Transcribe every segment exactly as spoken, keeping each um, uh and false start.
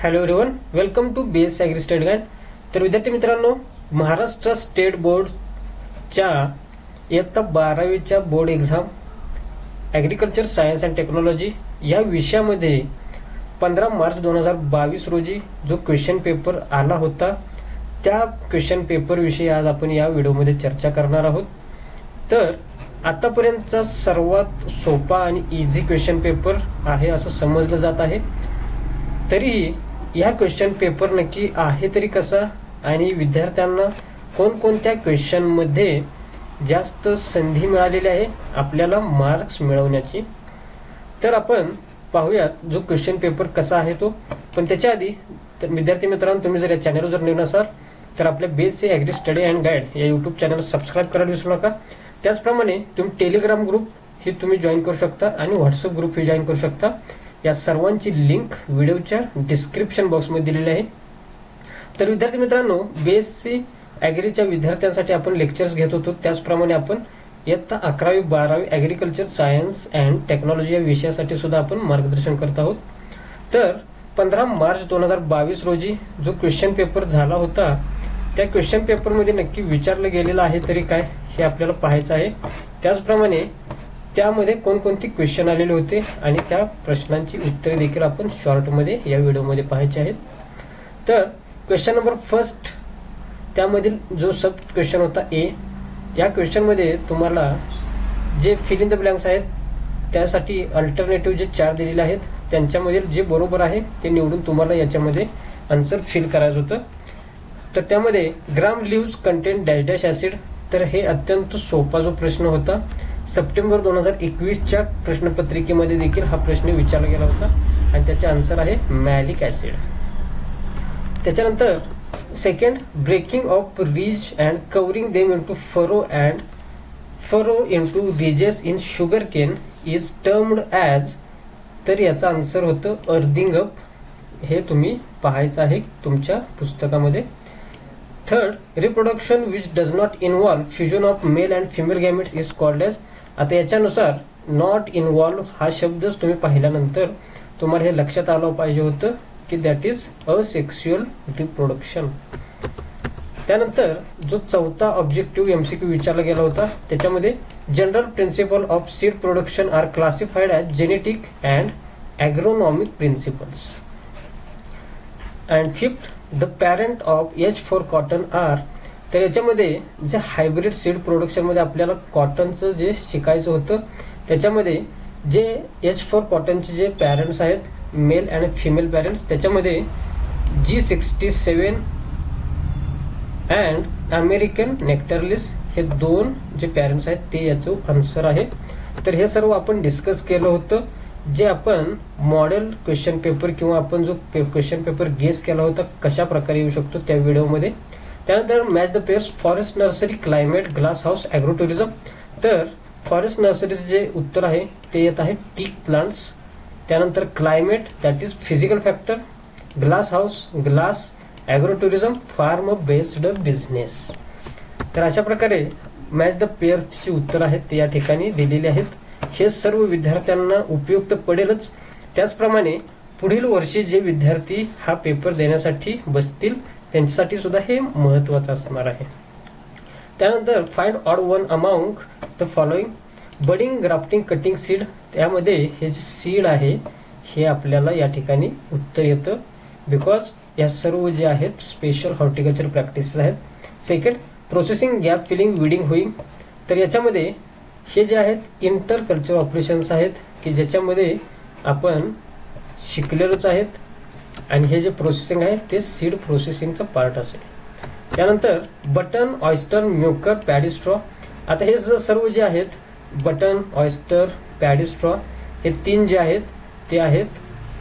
Hello everyone, welcome to BS agri state guide. तर विद्यार्थी मित्रांनो, महाराष्ट्र स्टेट बोर्डच्या इयत्ता बारावीच्या board exam agriculture science and technology या विषयामध्ये पंधरा मार्च दोन हजार बावीस रोजी जो क्वेश्चन पेपर आला होता, त्या क्वेश्चन पेपर विषयी आज आपण या व्हिडिओमध्ये चर्चा करणार आहोत. तर आतापर्यंतचा सर्वात सोपा आणि इझी क्वेश्चन पेपर आहे असं समजलं जात आहे. तरी या क्वेश्चन पेपर नक्की आहे तरी कसा आणि विद्यार्थ्यांना कोणकोणत्या क्वेश्चनमध्ये जास्त संधी मिळालेली आहे आपल्याला मार्क्स मिळवण्याची, तर आपण पाहूयात जो क्वेश्चन पेपर कसा आहे तो. पण त्याच्या आधी तर विद्यार्थी मित्रांनो, तुम्ही जर या चॅनलवर जर नवीन असाल तर आपल्या base agri study and guide या यूट्यूब चॅनल सबस्क्राईब करायला विसरू नका. त्याचप्रमाणे तुम्ही टेलिग्राम ग्रुप ही तुम्ही जॉईन करू शकता आणि व्हॉट्सअप ग्रुप ही जॉईन करू शकता. या सर्वांची लिंक व्हिडिओच्या डिस्क्रिप्शन बॉक्समध्ये दिलेली आहे. तर विद्यार्थी मित्रांनो, बीएससी ॲग्रीच्या विद्यार्थ्यांसाठी आपण लेक्चर्स घेत होतो, त्याचप्रमाणे आपण इयत्ता अकरावी बारावी ॲग्रिकल्चर सायन्स अँड टेक्नॉलॉजी या विषयासाठी सुद्धा आपण मार्गदर्शन करत आहोत. तर पंधरा मार्च दोन हजार बावीस रोजी जो क्वेश्चन पेपर झाला होता, त्या क्वेश्चन पेपरमध्ये नक्की विचारलं गेलेलं आहे तरी काय हे आपल्याला पाहायचं आहे. त्याचप्रमाणे त्यामध्ये कोणकोणते क्वेश्चन आलेले होते आणि त्या प्रश्नांची उत्तरे देखील आपण शॉर्टमध्ये या व्हिडिओमध्ये पाहायचे आहेत. तर क्वेश्चन नंबर फर्स्ट, त्यामधील जो सब क्वेश्चन होता ए, या क्वेश्चनमध्ये तुम्हाला जे फिल इन द ब्लँक्स आहेत त्यासाठी अल्टरनेटिव्ह जे चार दिलेले आहेत त्यांच्यामधील जे बरोबर आहे ते निवडून तुम्हाला याच्यामध्ये आन्सर फिल करायचं होतं. तर त्यामध्ये gram leaves contain dash dash acid, तर हे अत्यंत सोपा जो प्रश्न होता. सप्टेंबर दोन हजार एकवीसच्या प्रश्नपत्रिकेमध्ये देखील हा प्रश्न विचारला गेला होता आणि त्याचे आन्सर आहे मॅलिक ॲसिड. त्याच्यानंतर second, breaking off ridge and covering them into furrow and furrow into ridges in sugarcane is termed as, तर याचा आन्सर होतं अर्थिंग अप. हे तुम्ही पाहायचं आहे तुमच्या पुस्तकामध्ये. Third, reproduction which does not involve fusion of male and female gametes is called as. आता याच्यानुसार नॉट इन्व्हॉल्व हा शब्दच तुम्ही पाहिल्यानंतर तुम्हाला हे लक्षात आलं पाहिजे होतं की दॅट इज असेक्शुअल रिप्रोडक्शन. त्यानंतर जो चौथा ऑब्जेक्टिव्ह एमसीक्यू विचारला गेला होता त्याच्यामध्ये general principle of seed production are classified as genetic and agronomic principles. And fifth, the parent of H four cotton are, तर याच्यामध्ये जे हायब्रिड सीड प्रोडक्शनमध्ये आपल्याला कॉटनचं जे शिकायचं होतं त्याच्यामध्ये जे एच फोर कॉटनचे जे पॅरेंट्स आहेत मेल आणि फिमेल पॅरेंट्स, त्याच्यामध्ये G sixty seven and American nectarless हे दोन जे पॅरेंट्स आहेत ते याचं आन्सर आहे. तर हे सर्व आपण डिस्कस केलं होतं जे आपण मॉडेल क्वेश्चन पेपर किंवा आपण जो क्वेश्चन पेपर गेस केला होता कशा प्रकारे येऊ शकतो त्या व्हिडिओमध्ये. त्यानंतर match the pairs forest nursery climate glass house agro tourism, तर फॉरेस्ट नर्सरीचं जे उत्तर आहे ते येत आहे टीक प्लांट्स. त्यानंतर climate that is physical factor, glass house glass, agro tourism farm based business. तर अशा प्रकारे मॅच द पेअर्सची उत्तर आहेत ते या ठिकाणी दिलेली आहेत. हे सर्व विद्यार्थ्यांना उपयुक्त पडेलच. त्याचप्रमाणे पुढील वर्षी जे विद्यार्थी हा पेपर देण्यासाठी बसतील त्यांच्यासाठी सुद्धा हे महत्त्वाचं असणार आहे. त्यानंतर find odd one among the following, budding grafting cutting seed, त्यामध्ये हे जे सीड आहे हे आपल्याला या ठिकाणी उत्तर येतं बिकॉज या सर्व जे आहेत स्पेशल हॉर्टिकल्चर प्रॅक्टिसेस आहेत. Second, processing gap filling weeding hoeing, तर याच्यामध्ये हे जे आहेत इंटर कल्चर ऑपरेशन्स आहेत की ज्याच्यामध्ये आपण शिकलेलोच आहेत आणि हे जे प्रोसेसिंग आहे ते सीड प्रोसेसिंगचं पार्ट असेल. त्यानंतर बटन, ऑयस्टर, म्युकर, पॅडिस्ट्रॉ, आता हे सर्व जे आहेत बटन, ऑयस्टर, पॅडिस्ट्रॉ हे तीन जे आहेत ते आहेत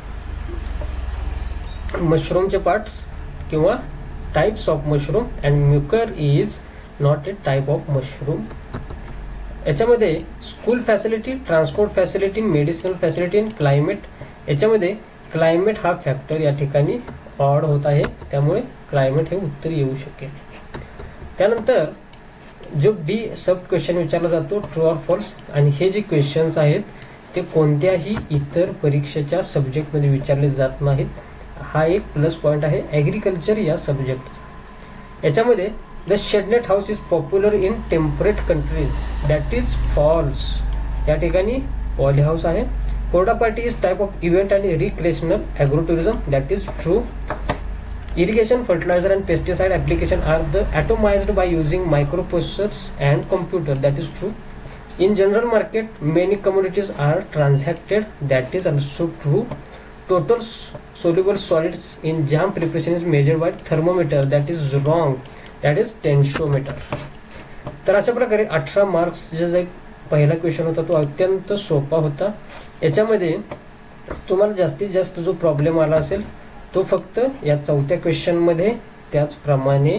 मशरूमचे पार्ट्स किंवा types of mushroom and mucor is not a type of mushroom. याच्यामध्ये school facility, transport facility, medicinal facility आणि क्लायमेट, याच्यामध्ये क्लायमेट हा फॅक्टर या ठिकाणी ऑड होत आहे त्यामुळे क्लायमेट हे उत्तर येऊ शकेल. त्यानंतर जो डी सब क्वेश्चन विचारला जातो ट्रू ऑर फॉल्स, आणि हे जे क्वेश्चन्स आहेत ते कोणत्याही इतर परीक्षेच्या सब्जेक्टमध्ये विचारले जात नाहीत हा एक प्लस पॉईंट आहे ॲग्रिकल्चर या सब्जेक्टचा. याच्यामध्ये the shade net house is popular in temperate countries, that is false. या ठिकाणी पॉली हाऊस आहे. कोरडा party is type of event आणि recreational agro tourism, that is true. Irrigation, fertilizer and pesticide application are the atomized by using microprocessors and computer, that is true. In general market, many commodities are transacted, that is also true. Total soluble solids in jam preparation is measured by thermometer, that is wrong, that is tensiometer. तर अशा प्रकारे अठरा marks जे एक पहिला question होता तो अत्यंत सोपा होता. याच्यामध्ये तुम्हाला जास्तीत जास्त जो प्रॉब्लेम आला असेल तो फक्त या चौथ्या क्वेश्चन मध्ये, त्याचप्रमाणे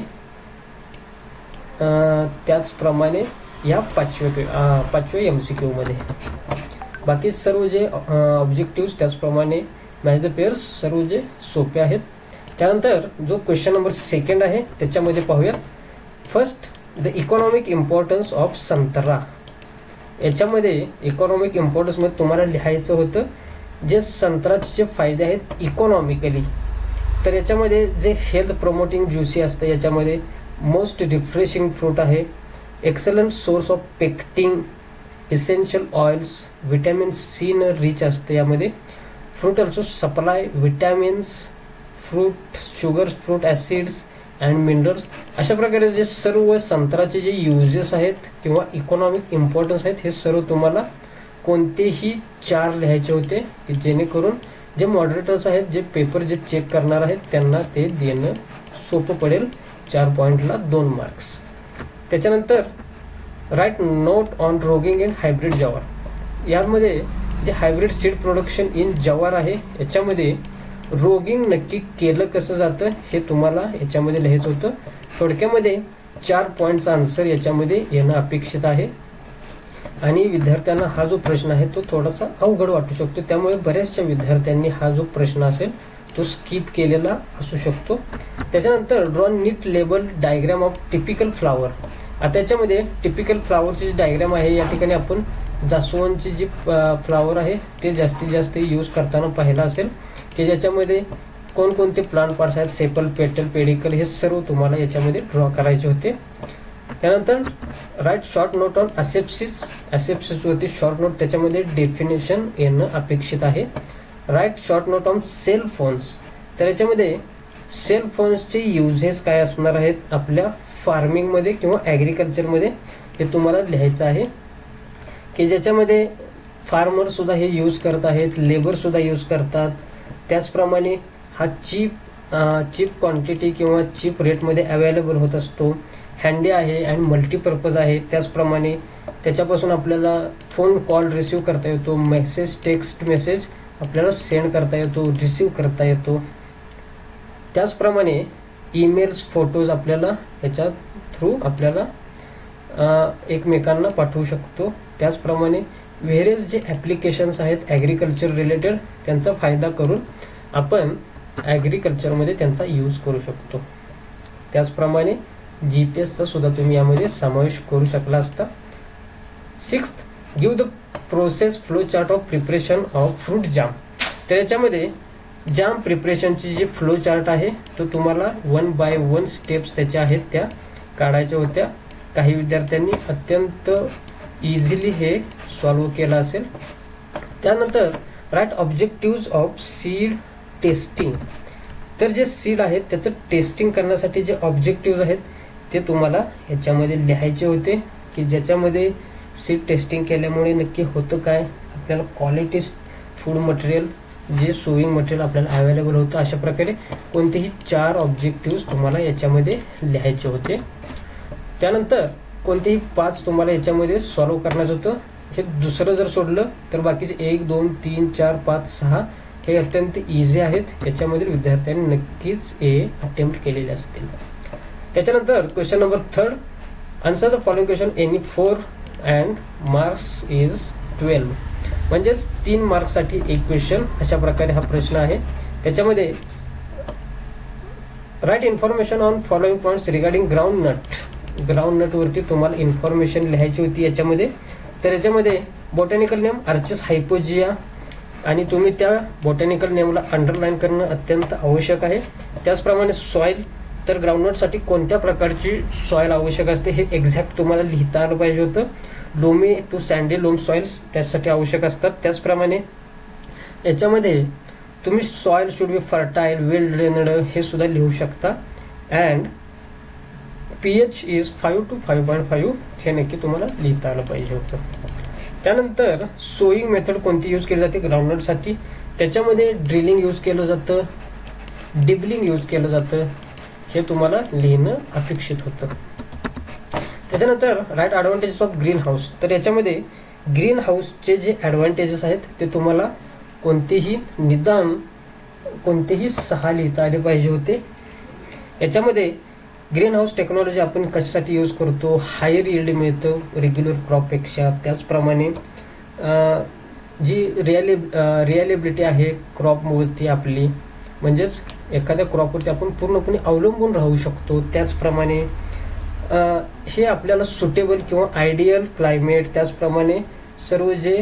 त्याचप्रमाणे या पाचव्या पाचव्या एमसीक्यू मध्ये. बाकी सर्व जे ऑब्जेक्टिव्ह त्याचप्रमाणे मॅच द पेअर्स सर्व जे सोपे आहेत. त्यानंतर जो क्वेश्चन नंबर सेकंड आहे त्याच्यामध्ये पाहूयात. First, the economic importance of संत्रा. याच्यामध्ये इकॉनॉमिक इम्पॉर्टन्स मध्ये तुम्हाला लिहायचं होतं जे संत्र्याचे जे फायदे आहेत इकॉनॉमिकली. तर याच्यामध्ये जे हेल्थ प्रमोटिंग ज्युसी असतं, याच्यामध्ये मोस्ट रिफ्रेशिंग फ्रूट आहे, excellent source of pectin, essential oils, vitamin C न रिच असते यामध्ये. Fruit also supply vitamins, fruit sugar, fruit acids and minerals. अशा प्रकारे जे सर्व संत्र्याचे जे युजेस आहेत किंवा इकॉनॉमिक इम्पॉर्टन्स आहेत हे सर्व तुम्हाला कोणतेही चार लिहायचे होते की जेणेकरून जे मॉडरेटर्स आहेत, जे पेपर जे चेक करणार आहेत त्यांना ते देणं सोपं पडेल. चार पॉईंटला दोन मार्क्स. त्याच्यानंतर write note on roguing in hybrid jowar. यामध्ये जे हायब्रिड सीड प्रोडक्शन इन जवार आहे याच्यामध्ये रोगिंग नक्की केलं कसं जातं हे तुम्हाला याच्यामध्ये लिहायचं होतं. थोडक्यामध्ये चार पॉईंटचा आन्सर याच्यामध्ये येणं अपेक्षित आहे. आणि विद्यार्थ्यांना हा जो प्रश्न आहे तो थोडासा अवघड वाटू शकतो, त्यामुळे बऱ्याचशा विद्यार्थ्यांनी हा जो प्रश्न असेल तो स्किप केलेला असू शकतो. त्याच्यानंतर draw neat label diagram of typical flower. आता याच्यामध्ये टिपिकल फ्लावरची जी डायग्राम आहे या ठिकाणी आपण जास्वंदची जी फ्लावर आहे ते जास्तीत जास्त यूज करताना पाहिलं असेल की ज्याच्यामध्ये कोणकोणते प्लांट पार्ट्स आहेत, सेपल, पेटल, पेडिकल हे सर्व तुम्हाला याच्यामध्ये ड्रॉ करायचे होते. त्यानंतर write short note on asepsis. Asepsis वरती शॉर्ट नोट, त्याच्यामध्ये डेफिनेशन येणं अपेक्षित आहे. Write short note on cell phones. तर याच्यामध्ये सेल फोन्सचे युजेस काय असणार आहेत आपल्या फार्मिंगमध्ये किंवा ॲग्रिकल्चरमध्ये हे तुम्हाला लिहायचं आहे की ज्याच्यामध्ये फार्मर सुद्धा हे यूज करत आहेत, लेबर सुद्धा यूज करतात. त्याचप्रमाणे हा चीप चीप क्वांटिटी किंवा चीप रेटमध्ये अवेलेबल होत असतो. हँडी आहे आणि मल्टीपर्पज आहे. त्याचप्रमाणे त्याच्यापासून आपल्याला फोन कॉल रिसिव्ह करता येतो, मेसेज टेक्स्ट मेसेज आपल्याला सेंड करता येतो, रिसिव्ह करता येतो. त्याचप्रमाणे ईमेल्स, फोटोज आपल्याला याच्या थ्रू आपल्याला एकमेकांना पाठवू शकतो. त्याचप्रमाणे व्हेरियस जे ॲप्लिकेशन्स आहेत ॲग्रिकल्चर रिलेटेड त्यांचा फायदा करून आपण ॲग्रिकल्चरमध्ये त्यांचा यूज करू शकतो. त्याचप्रमाणे जी पी एसचा सुद्धा तुम्ही यामध्ये समावेश करू शकला असता. Sixth, give the process flow chart of preparation of fruit jam. तर याच्यामध्ये जाम प्रिपरेशनची जी फ्लो चार्ट आहे तो तुम्हाला वन बाय वन स्टेप्स त्याच्या आहेत त्या काढायच्या होत्या. काही विद्यार्थ्यांनी अत्यंत इझिली हे सॉल्व्ह केलं असेल. त्यानंतर write objectives of seed testing. तर जे सीड आहेत त्याचं टेस्टिंग करण्यासाठी जे ऑब्जेक्टिव्ज आहेत ते तुम्हाला याच्यामध्ये लिहायचे होते की ज्याच्यामध्ये सीड टेस्टिंग केल्यामुळे नक्की होतं काय, आपल्याला क्वालिटी फूड मटेरियल जे सोविंग मटेरियल आपल्याला अवेलेबल होतं. अशा प्रकारे कोणतेही चार ऑब्जेक्टिव्ह तुम्हाला याच्यामध्ये लिहायचे होते. त्यानंतर कोणतेही पाच तुम्हाला याच्यामध्ये सॉल्व्ह करण्याचं होतं. हे दुसरं जर सोडलं तर बाकीचे एक, दोन, तीन, चार, पाच, सहा हे अत्यंत इझी आहेत. याच्यामधील विद्यार्थ्यांनी नक्कीच हे अटेम्प्ट केलेले असतील. त्याच्यानंतर question number third, answer the following question any four and marks is twelve. म्हणजेच तीन मार्क्ससाठी एक क्वेश्चन अशा प्रकारे हा प्रश्न आहे. त्याच्यामध्ये write information on following points regarding groundnut. Groundnut वरती तुम्हाला इन्फॉर्मेशन लिहायची होती याच्यामध्ये. तर याच्यामध्ये बॉटॅनिकल नेम अर्चिस हायपोजिया, आणि तुम्ही त्या बॉटॅनिकल नेमला अंडरलाईन करणं अत्यंत आवश्यक आहे. त्याचप्रमाणे सॉईल, तर ग्राउंडनटसाठी कोणत्या प्रकारची सॉईल आवश्यक असते हे एक्झॅक्ट तुम्हाला लिहिता आलं पाहिजे होतं. Loamy to sandy loam soils त्यासाठी आवश्यक असतात. त्याचप्रमाणे याच्यामध्ये तुम्ही soil should be fertile, well drained हे सुद्धा लिहू शकता. And pH is five to five point five हे नक्की तुम्हाला लिहिता आलं पाहिजे होतं. त्यानंतर सोईंग मेथड कोणती यूज केली जाते ग्राउंडनटसाठी, त्याच्यामध्ये ड्रिलिंग यूज केलं जातं, डिबलिंग यूज केलं जातं, हे तुम्हाला लिहिणं अपेक्षित होतं. त्याच्यानंतर write advantages of green house, तर याच्यामध्ये ग्रीन हाऊसचे जे ॲडव्हान्टेजेस आहेत ते तुम्हाला कोणतेही निदान कोणतेही सहा लिहिता आले पाहिजे होते. याच्यामध्ये ग्रीन हाऊस टेक्नॉलॉजी आपण कशासाठी यूज करतो, हायर यील्ड मिळतं रेग्युलर क्रॉपपेक्षा. त्याचप्रमाणे जी रिअले रिअलेबिलिटी आहे क्रॉपवरती आपली, म्हणजेच एखाद्या क्रॉपवरती आपण पूर्णपणे अवलंबून राहू शकतो. त्याचप्रमाणे हे आपल्याला सुटेबल किंवा आयडियल क्लायमेट, त्याचप्रमाणे सर्व जे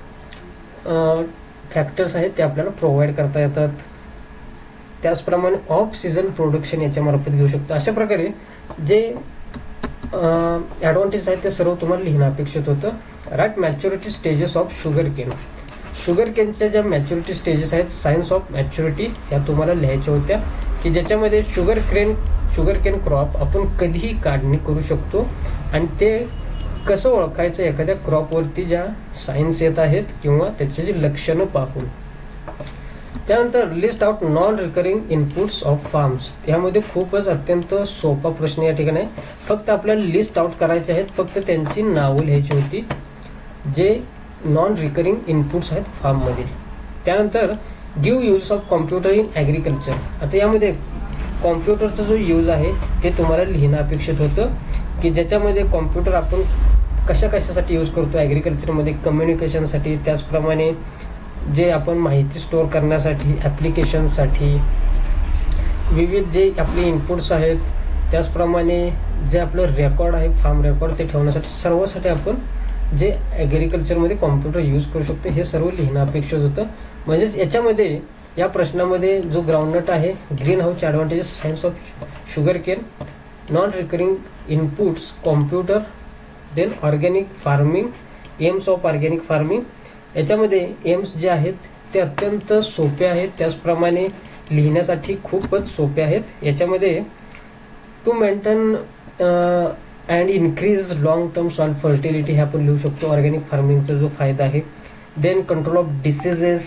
फॅक्टर्स आहेत ते आपल्याला प्रोव्हाइड करता येतात. त्याचप्रमाणे ऑफ सीझन प्रोडक्शन याच्यामार्फत घेऊ शकतो. अशा प्रकारे जे ॲडव्हान्टेज आहेत ते सर्व तुम्हाला लिहिणं अपेक्षित होतं. Write maturity stages of sugar cane, sugar केनच्या ज्या मॅच्युरिटी स्टेजेस आहेत, सायन्स ऑफ मॅच्युरिटी ह्या तुम्हाला लिहायच्या होत्या, की ज्याच्यामध्ये sugar cane sugar cane crop आपण कधीही काढणी करू शकतो आणि ते कसं ओळखायचं एखाद्या क्रॉपवरती ज्या सायन्स येत आहेत किंवा त्याचे जे लक्षणं पाहून. त्यानंतर list out non recurring inputs of farms, यामध्ये खूपच अत्यंत सोपा प्रश्न या ठिकाणी आहे. फक्त आपल्याला लिस्ट आउट करायचे आहेत, फक्त त्यांची नावं लिहायची होती जे नॉन रिकरिंग इनपुट्स आहेत फार्ममधील. त्यानंतर give use of computer in agriculture, आता यामध्ये कॉम्प्युटरचा जो यूज आहे ते तुम्हाला लिहिणं अपेक्षित होतं, की ज्याच्यामध्ये कॉम्प्युटर आपण कशा कशासाठी यूज करतो ॲग्रिकल्चरमध्ये, कम्युनिकेशनसाठी, त्याचप्रमाणे जे आपण माहिती स्टोअर करण्यासाठी, ॲप्लिकेशनसाठी, विविध जे आपले इनपुट्स आहेत, त्याचप्रमाणे जे आपलं रेकॉर्ड आहे फार्म रेकॉर्ड ते ठेवण्यासाठी, सर्वसाठी आपण जे ॲग्रिकल्चरमध्ये कॉम्प्युटर यूज करू शकतो हे सर्व लिहिणं अपेक्षित होतं. म्हणजेच याच्यामध्ये या प्रश्नामध्ये जो ग्राउंडनट आहे, ग्रीन हाऊसचे advantages, signs of sugar cane, non recurring inputs, computer, then organic farming, aims of organic farming. याच्यामध्ये एम्स जे आहेत ते अत्यंत सोपे आहेत, त्याचप्रमाणे लिहिण्यासाठी खूपच सोपे आहेत. याच्यामध्ये to maintain and increase long term soil fertility हे आपण लिहू शकतो, ऑर्गॅनिक फार्मिंगचा जो फायदा आहे. Then control of diseases,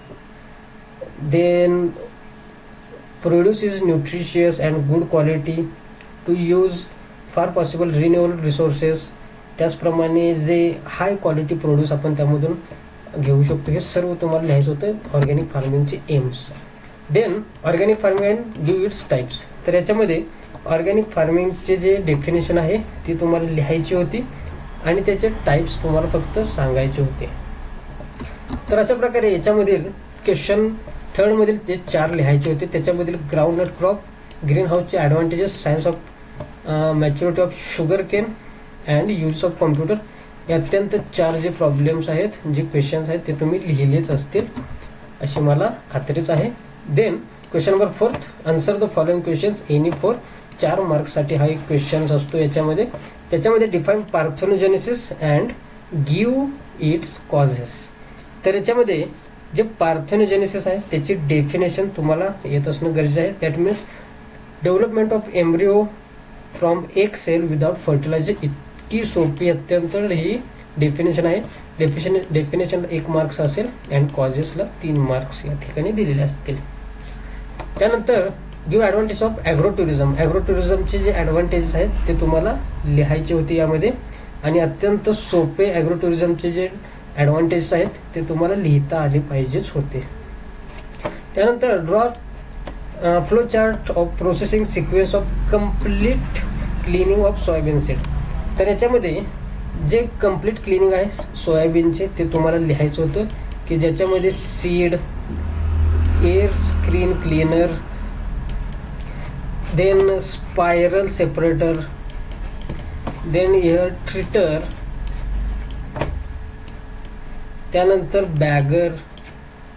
then produces nutritious and good quality, to use far possible renewable resources, त्याचप्रमाणे जे हाय क्वालिटी प्रोड्यूस आपण त्यामधून घेऊ शकतो, हे सर्व तुम्हाला लिहायचं होतं ऑर्गॅनिक फार्मिंगचे aims. Then organic farming and give its types, तर याच्यामध्ये ऑर्गॅनिक फार्मिंगचे जे डेफिनेशन आहे ती तुम्हाला लिहायची होती आणि त्याचे टाईप्स तुम्हाला फक्त सांगायचे होते. तर अशा प्रकारे याच्यामधील क्वेश्चन थर्डमधील जे चार लिहायचे होते त्याच्यामधील ग्राउंडनट क्रॉप, ग्रीन हाऊसचे advantages, signs of maturity of sugar cane and use of computer, हे अत्यंत चार जे प्रॉब्लेम्स आहेत, जे क्वेश्चन्स आहेत ते तुम्ही लिहिलेच असतील अशी मला खात्रीच आहे. Then question number fourth, answer the following questions any four, चार मार्क्ससाठी हा एक क्वेश्चन असतो. याच्यामध्ये त्याच्यामध्ये define parthenogenesis and give its causes, तर याच्यामध्ये जे पार्थेनोजेनेसिस आहे त्याची डेफिनेशन तुम्हाला येत असणं गरजेचं आहे. That means development of embryo from एक सेल विदाउट फर्टिलायझर, इतकी सोपी अत्यंत ही डेफिनेशन आहे. डेफिनेशन डेफिनेशन एक मार्क्स असेल अँड कॉजेसला तीन मार्क्स या ठिकाणी दिलेले असतील. त्यानंतर give advantage of agro tourism, agro टुरिझमचे जे ॲडव्हान्टेजेस आहेत ते तुम्हाला लिहायचे होते यामध्ये आणि अत्यंत सोपे ॲग्रो टुरिझमचे जे ॲडव्हान्टेजेस आहेत ते तुम्हाला लिहिता आले पाहिजेच होते. त्यानंतर draw flow chart of processing sequence of complete cleaning of soybean seed, तर याच्यामध्ये जे कम्प्लीट क्लिनिंग आहे सोयाबीनचे ते तुम्हाला लिहायचं होतं, की ज्याच्यामध्ये seed, air screen cleaner, then spiral separator, then air treater, त्यानंतर बॅगर,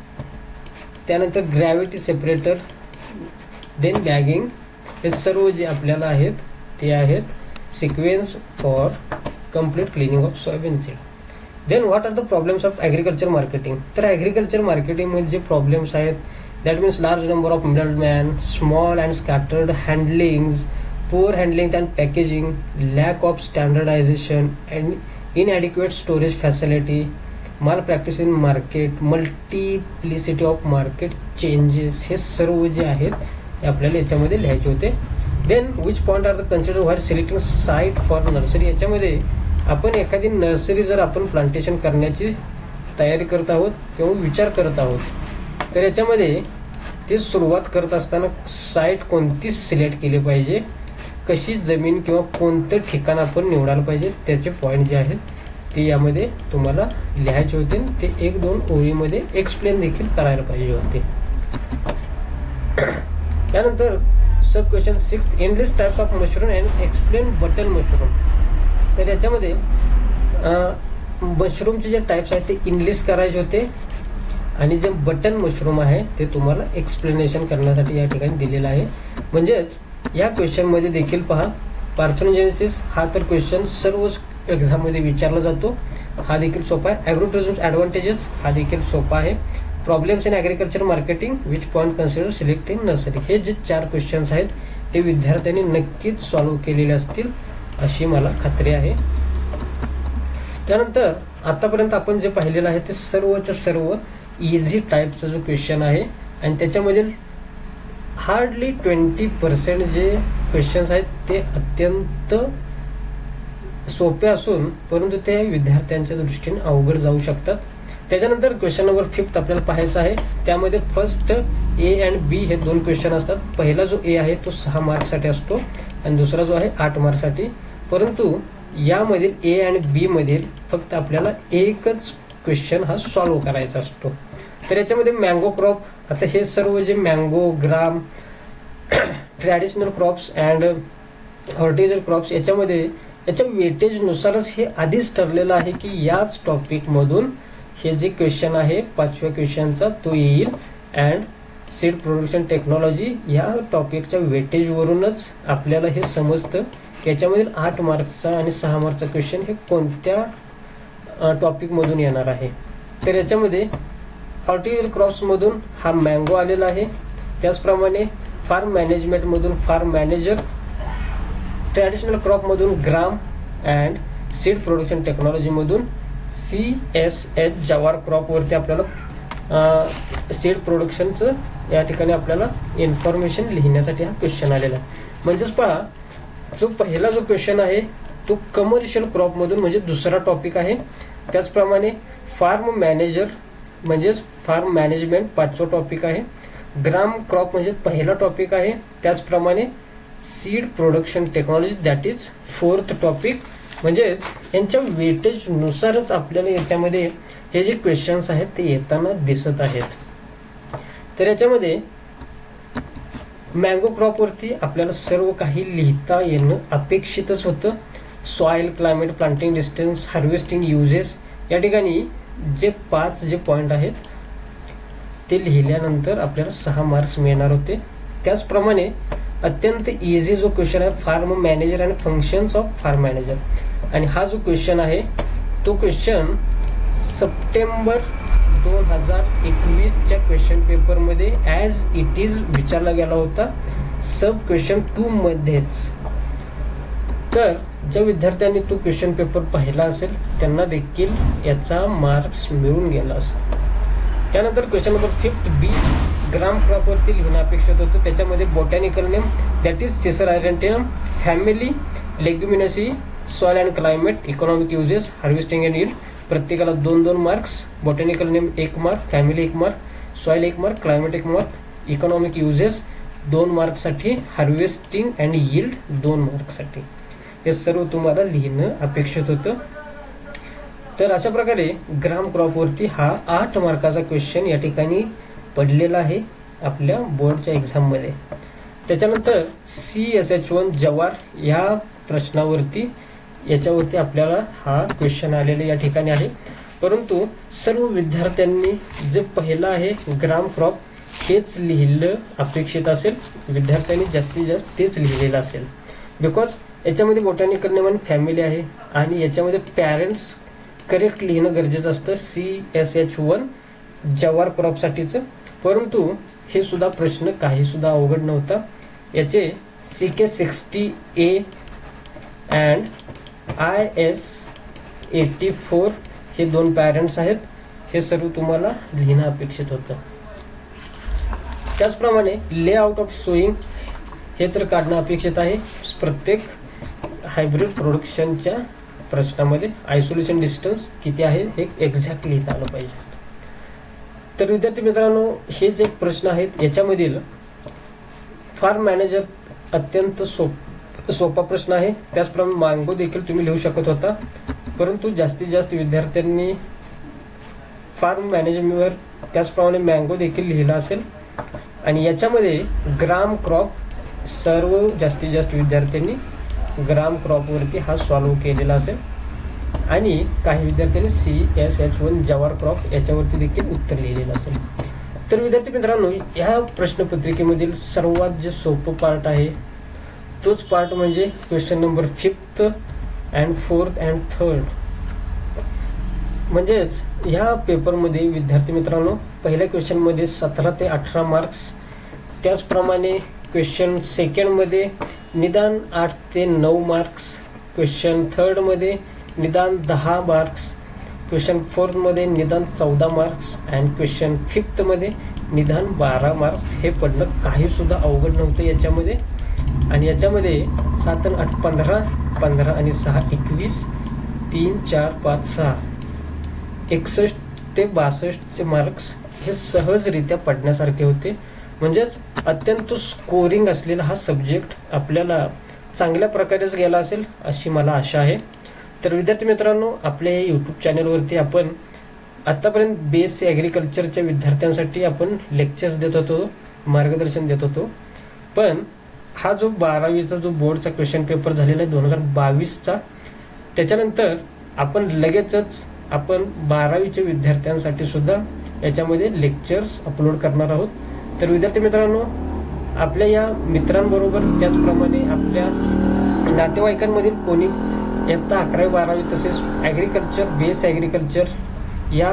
त्यानंतर ग्रॅव्हिटी सेपरेटर, देन बॅगिंग, हे सर्व जे आपल्याला आहेत ते आहेत sequence for complete cleaning of soybean seed. Then what are the problems of agriculture marketing. तर ॲग्रिकल्चर मार्केटिंगमध्ये जे प्रॉब्लेम्स आहेत that means large number of middleman, small and scattered handlings, poor handling and packaging, lack of standardization and inadequate storage facility, malpractice in market, multiplicity of market changes, हे सर्व जे आहेत हे आपल्याला याच्यामध्ये लिहायचे होते. Then which point are the consider while selecting site for nursery. याच्यामध्ये आपण एखादी नर्सरी जर आपण प्लांटेशन करण्याची तयारी करत आहोत किंवा विचार करत आहोत तर याच्यामध्ये ते सुरुवात करत असताना साईट कोणती सिलेक्ट केली पाहिजे, कशी जमीन किंवा कोणतं ठिकाण आपण निवडायला पाहिजे, त्याचे पॉईंट जे आहेत ते यामध्ये तुम्हाला लिहायचे होते. ते एक दोन ओळीमध्ये एक्सप्लेन देखील करायला पाहिजे होते. त्यानंतर sub question six, enlist types of mushroom and explain button mushroom. तर याच्यामध्ये मशरूमचे जे टाइप्स आहेत ते इनलिस्ट करायचे होते आणि जे बटन मशरूम आहे ते तुम्हाला एक्सप्लेनेशन करण्यासाठी या ठिकाणी दिलेलं आहे. म्हणजेच या क्वेश्चनमध्ये देखील पहा, पार्थेनोजेनेसिस हा तर क्वेश्चन सर्वच एक्झाममध्ये विचारला जातो, हा देखील सोपा आहे. ॲग्रोटुरिझम ॲडव्हान्टेजेस हा देखील सोपा आहे. Problems in agriculture marketing, which point consider selecting nursery, हे जे चार क्वेश्चन्स आहेत ते विद्यार्थ्यांनी नक्कीच सॉल्व्ह केलेले असतील अशी मला खात्री आहे. त्यानंतर आतापर्यंत आपण जे पाहिलेलं आहे ते सर्वच्या सर्व इझी टाईपचा जो क्वेश्चन आहे आणि त्याच्यामधील हार्डली ट्वेंटी पर्सेंट जे क्वेश्चन्स आहेत ते अत्यंत सोपे असून परंतु ते विद्यार्थ्यांच्या दृष्टीने अवघड जाऊ शकतात. त्याच्यानंतर क्वेश्चन नंबर फिफ्थ आपल्याला पाहायचा आहे. त्यामध्ये फर्स्ट ए अँड बी हे दोन क्वेश्चन असतात. पहिला जो ए आहे तो सहा मार्कसाठी असतो आणि दुसरा जो आहे आठ मार्कसाठी. परंतु यामधील ए अँड बी मधील फक्त आपल्याला एकच क्वेश्चन हा सॉल्व्ह करायचा असतो. तर याच्यामध्ये मँगो क्रॉप, आता हे सर्व जे mango, gram, traditional crops and horticulture crops याच्यामध्ये याच्या वेटेजनुसारच हे आधीच ठरलेलं आहे की याच टॉपिकमधून हे जे क्वेश्चन आहे पाचव्या क्वेश्चनचा तो येईल. अँड सीड प्रोडक्शन टेक्नॉलॉजी या टॉपिकच्या वेटेजवरूनच आपल्याला हे समजतं की याच्यामधील आठ मार्क्सचा आणि सहा मार्क्सचा क्वेश्चन हे कोणत्या टॉपिकमधून येणार आहे. तर याच्यामध्ये हॉर्टिकल्चर क्रॉप्समधून हा मँगो आलेला आहे, त्याचप्रमाणे फार्म मॅनेजमेंटमधून फार्म मॅनेजर, ट्रॅडिशनल क्रॉपमधून ग्राम अँड सीड प्रोडक्शन टेक्नॉलॉजीमधून सी एस एच जवार क्रॉपवरती आपल्याला सीड प्रोडक्शनचं या ठिकाणी आपल्याला इन्फॉर्मेशन लिहिण्यासाठी हा क्वेश्चन आलेला आहे. म्हणजेच पहा, जो पहिला जो क्वेश्चन आहे तो कमर्शियल क्रॉपमधून म्हणजे दुसरा टॉपिक आहे. त्याचप्रमाणे फार्म मॅनेजर म्हणजेच फार्म मॅनेजमेंट पाचवा टॉपिक आहे. ग्राम क्रॉप म्हणजे पहिला टॉपिक आहे. त्याचप्रमाणे seed production technology that is fourth topic. म्हणजेच यांच्या वेटेजनुसारच आपल्याला याच्यामध्ये हे जे क्वेश्चन्स आहेत ते येताना दिसत आहेत. तर याच्यामध्ये मँगो क्रॉपवरती आपल्याला सर्व काही लिहिता येणं अपेक्षितच होतं. Soil, climate, planting distance, harvesting uses या ठिकाणी जे पाच जे पॉईंट आहेत ते लिहिल्यानंतर आपल्याला सहा मार्क्स मिळणार होते. त्याचप्रमाणे अत्यंत इझी जो क्वेश्चन आहे फार्म मॅनेजर आणि फंक्शन्स ऑफ फार्म मॅनेजर, आणि हा जो क्वेश्चन आहे तो क्वेश्चन सप्टेंबर दोन हजार एकवीसच्या क्वेश्चन पेपरमध्ये ॲज इट इज विचारला गेला होता सब क्वेश्चन टू मध्येच. तर ज्या विद्यार्थ्यांनी तो क्वेश्चन पेपर पाहिला असेल त्यांना देखील याचा मार्क्स मिळून गेला असेल. त्यानंतर question number fifth B gram क्रॉपवरती लिहिणं अपेक्षित होतं. त्याच्यामध्ये botanical name that is cicer arietinum, family leguminosae, soil and climate, economic uses, harvesting and yield प्रत्येकाला दोन दोन मार्क्स. बॉटॅनिकल नेम एक मार्क, फॅमिली एक मार्क, सॉइल एक मार्क, क्लायमेट एक मार्क, इकॉनॉमिक युजेस दोन मार्कसाठी, हार्वेस्टिंग अँड यील्ड दोन मार्कसाठी. हे सर्व तुम्हाला लिहिणं अपेक्षित होतं. तर अशा प्रकारे ग्राम क्रॉपवरती हा आठ मार्काचा क्वेश्चन या ठिकाणी पडलेला आहे आपल्या बोर्डच्या एक्झाममध्ये. त्याच्यानंतर सी एस एच वन जवार या प्रश्नावरती याच्यावरती आपल्याला हा क्वेश्चन आलेला या ठिकाणी आहे. परंतु सर्व विद्यार्थ्यांनी जे पहिला आहे ग्राम क्रॉप हेच लिहिलं अपेक्षित असेल, विद्यार्थ्यांनी जास्तीत जास्त तेच लिहिलेलं असेल. बिकॉज याच्यामध्ये बोटॅनिकल नेम आणि फॅमिली आहे आणि याच्यामध्ये पॅरेंट्स करेक्ट लिहिणं गरजेचं असतं सी एस एच वन जवार क्रॉपसाठीचं. परंतु हे सुद्धा प्रश्न काही सुद्धा अवघड नव्हता. याचे C K sixty A and I S eighty four हे दोन पॅरेंट्स आहेत. हे सर्व तुम्हाला लिहिणं अपेक्षित होतं. त्याचप्रमाणे लेआउट ऑफ सोईंग हे तर काढणं अपेक्षित आहे प्रत्येक हायब्रिड प्रोडक्शनच्या प्रश्नामध्ये. आयसोलेशन डिस्टन्स किती आहे हे एक्झॅक्ट लिहिता आलं पाहिजे. तर विद्यार्थी मित्रांनो, हे जे प्रश्न आहेत याच्यामधील फार्म मॅनेजर अत्यंत सोप सोपा प्रश्न आहे. त्याचप्रमाणे मँगो देखील तुम्ही लिहू शकत होता, परंतु जास्तीत जास्त विद्यार्थ्यांनी फार्म मॅनेजमेंटवर त्याचप्रमाणे मँगो देखील लिहिला असेल. आणि याच्यामध्ये ग्राम क्रॉप सर्व जास्तीत जास्त विद्यार्थ्यांनी ग्राम क्रॉपवरती हा सॉल्व्ह केलेला असेल. आणि काही विद्यार्थ्यांनी C S H one jowar crop याच्यावरती देखील उत्तर लिहिलेलं असेल. तर विद्यार्थी मित्रांनो, ह्या प्रश्नपत्रिकेमधील सर्वात जे सोपं पार्ट आहे तोच पार्ट म्हणजे question number fifth and fourth and third. म्हणजेच ह्या पेपरमध्ये विद्यार्थी मित्रांनो, पहिल्या क्वेश्चनमध्ये सतरा ते अठरा मार्क्स, त्याचप्रमाणे क्वेश्चन सेकंडमध्ये निदान आठ ते नऊ मार्क्स, क्वेश्चन थर्डमध्ये निदान दहा मार्क्स, क्वेश्चन फोर्थमध्ये निदान चौदा मार्क्स अँड क्वेश्चन फिफ्थमध्ये निदान बारा मार्क्स. हे पडणं काही सुद्धा अवघड नव्हतं याच्यामध्ये. आणि याच्यामध्ये सात आणि आठ पंधरा, पंधरा आणि सहा एकवीस, तीन चार पाच सहा एकसष्ट ते बासष्टचे मार्क्स हे सहजरित्या पडण्यासारखे होते. म्हणजेच अत्यंत स्कोरिंग असलेला हा सब्जेक्ट आपल्याला चांगल्या प्रकारेच गेला असेल अशी मला आशा आहे. तर विद्यार्थी मित्रांनो, आपल्या या यूट्यूब चॅनलवरती आपण आत्तापर्यंत बेस ॲग्रिकल्चरच्या विद्यार्थ्यांसाठी आपण लेक्चर्स देत होतो, मार्गदर्शन देत होतो. पण हा जो बारावीचा जो बोर्डचा क्वेश्चन पेपर झालेला आहे दोन हजार बावीसचा, त्याच्यानंतर आपण लगेचच आपण बारावीच्या विद्यार्थ्यांसाठी सुद्धा याच्यामध्ये लेक्चर्स अपलोड करणार आहोत. तर विद्यार्थी मित्रांनो, आपल्या या मित्रांबरोबर त्याचप्रमाणे आपल्या नातेवाईकांमधील कोणी इयत्ता अकरावी बारावी तसेच ॲग्रिकल्चर बेस ॲग्रिकल्चर या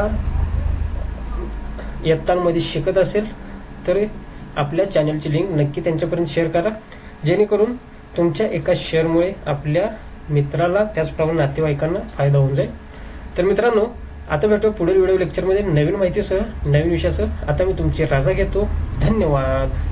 इयत्तांमध्ये शिकत असेल तर आपल्या चॅनलची लिंक नक्की त्यांच्यापर्यंत शेअर करा, जेणेकरून तुमच्या एका शेअरमुळे आपल्या मित्राला त्याचप्रमाणे नातेवाईकांना फायदा होऊन जाईल. तर मित्रांनो, आता भेटू पुढील व्हिडिओ लेक्चरमध्ये नवीन माहितीसह नवीन विषयासह. आता मी तुमची रजा घेतो. धन्यवाद.